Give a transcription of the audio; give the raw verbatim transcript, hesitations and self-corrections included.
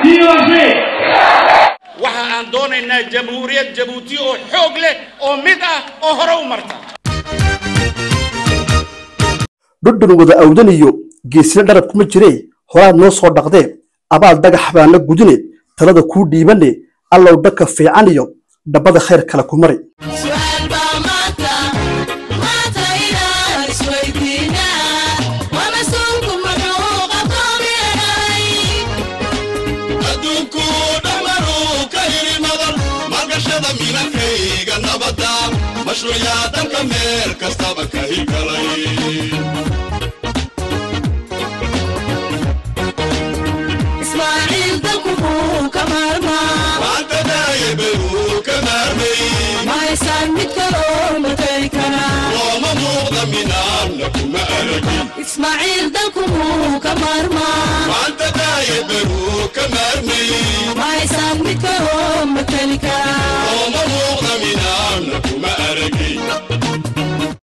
waxa aan doonaynaa jamhuuriyad Jabuuti oo xoog leh oo mid ah oo hore u marta dhudhun wada awdaniyo geesina dharab kuma jirey horaad noo soo dhaqdee abaal dagax baan la gudine talada ku dhiibane allow dhaka fiican iyo dabada khayr kala ku mari مشروعات الكمير كستابك هيكلي إسماعيل دكوكو كمارما وانت دايب كمارمي ما يسميك كلام تيكنا وما موضة من أنكم أرقي إسماعيل دكوكو كمارما وانت دايب كمارمي ما يسميك كلام تيكنا وما موضة من أنكم أرقي